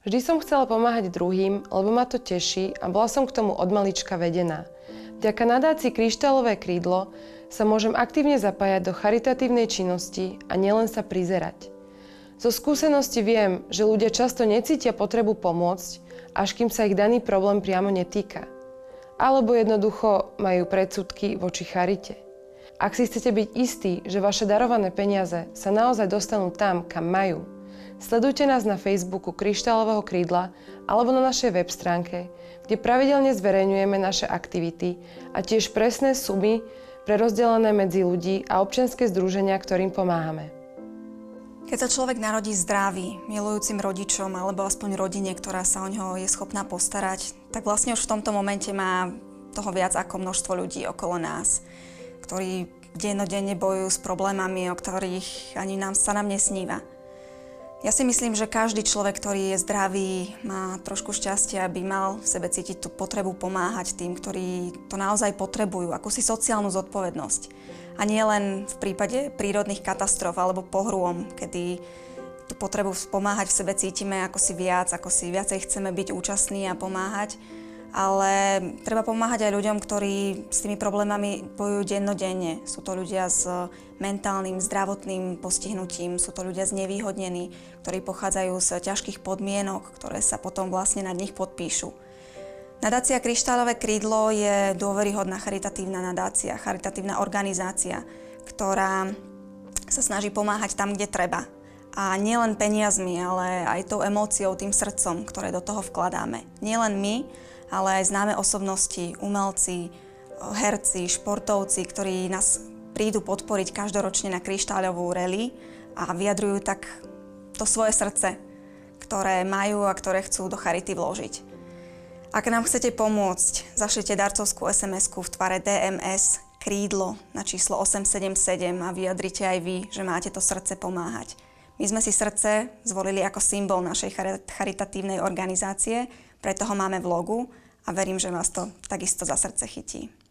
Vždy som chcela pomáhať druhým, lebo ma to teší a bola som k tomu od malička vedená. Vďaka nadácii Kryštálové krídlo sa môžem aktívne zapájať do charitatívnej činnosti a nielen sa prizerať. Zo skúsenosti viem, že ľudia často necítia potrebu pomôcť, až kým sa ich daný problém priamo netýka. Alebo jednoducho majú predsudky voči charite. Ak si chcete byť istí, že vaše darované peniaze sa naozaj dostanú tam, kam majú, sledujte nás na Facebooku Kryštálového krídla alebo na našej web stránke, kde pravidelne zverejňujeme naše aktivity a tiež presné sumy prerozdelené medzi ľudí a občianske združenia, ktorým pomáhame. Keď sa človek narodí zdravý, milujúcim rodičom alebo aspoň rodine, ktorá sa o ňoho je schopná postarať, tak vlastne už v tomto momente má toho viac ako množstvo ľudí okolo nás, ktorí dennodenne bojujú s problémami, o ktorých ani sa nám nesníva. Ja si myslím, že každý človek, ktorý je zdravý, má trošku šťastia, aby mal v sebe cítiť tú potrebu pomáhať tým, ktorí to naozaj potrebujú, akúsi sociálnu zodpovednosť. A nie len v prípade prírodných katastrof alebo pohrôm, kedy tú potrebu pomáhať v sebe cítime ako si viacej chceme byť účastní a pomáhať, ale treba pomáhať aj ľuďom, ktorí s tými problémami bojujú dennodenne. Sú to ľudia s mentálnym, zdravotným postihnutím, sú to ľudia znevýhodnení, ktorí pochádzajú z ťažkých podmienok, ktoré sa potom vlastne nad nich podpíšu. Nadácia Kryštálové krídlo je dôveryhodná charitatívna nadácia, charitatívna organizácia, ktorá sa snaží pomáhať tam, kde treba. A nielen peniazmi, ale aj tou emóciou, tým srdcom, ktoré do toho vkladáme. Nielen my, ale aj známe osobnosti, umelci, herci, športovci, ktorí nás prídu podporiť každoročne na Kryštáľovú rally a vyjadrujú tak to svoje srdce, ktoré majú a ktoré chcú do charity vložiť. Ak nám chcete pomôcť, zašlite darcovskú SMS-ku v tvare DMS krídlo na číslo 877 a vyjadrite aj vy, že máte to srdce pomáhať. My sme si srdce zvolili ako symbol našej charitatívnej organizácie, preto ho máme v logu a verím, že vás to takisto za srdce chytí.